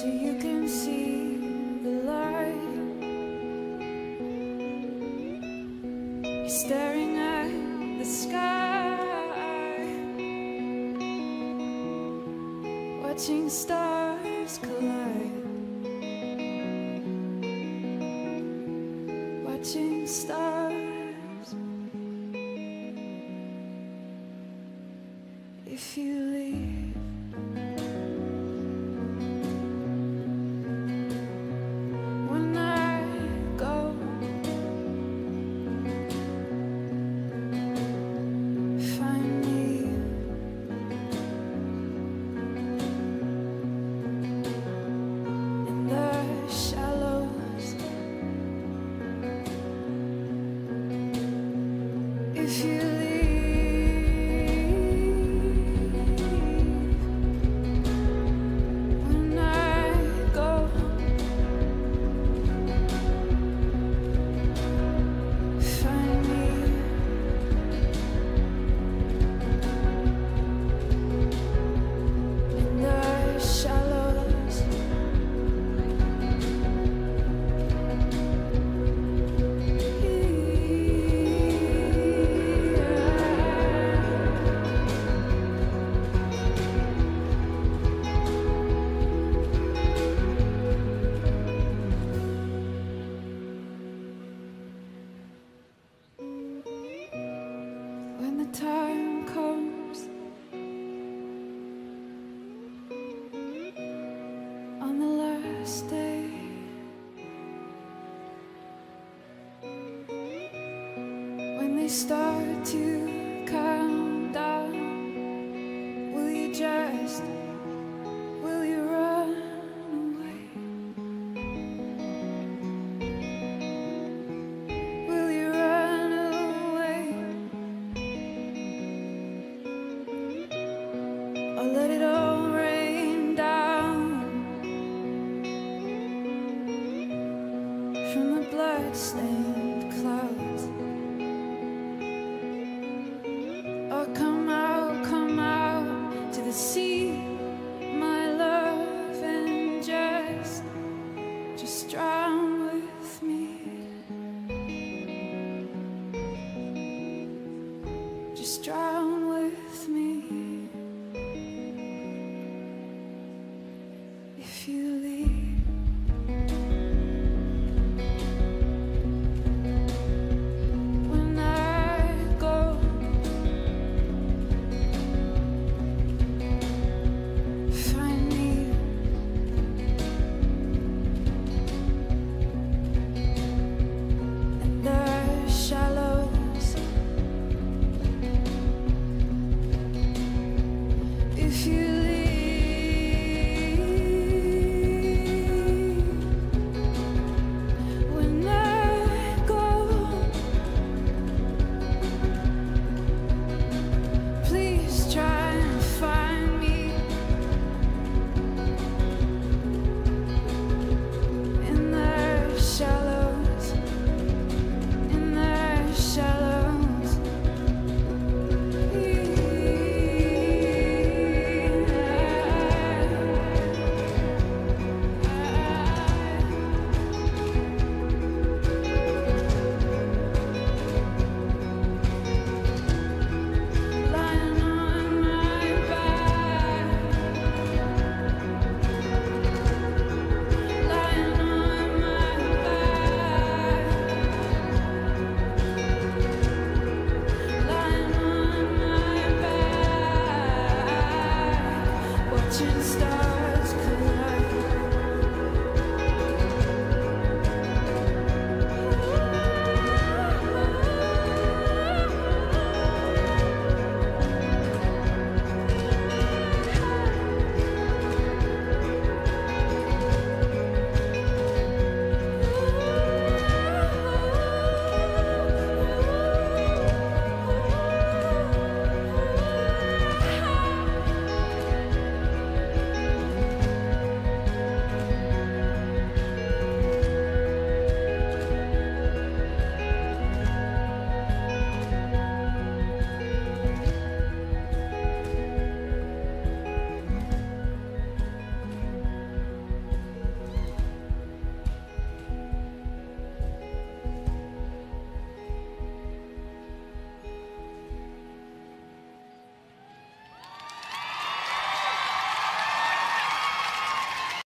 so you can see the light. You're staring at the sky, watching stars collide, watching stars. If you leave, when I go, find me in the shallows. If you leave, when I go, find me in the shallows. When the time comes, on the last day, when they start to count down, will you just, will you run away? Will you run away? Or let it all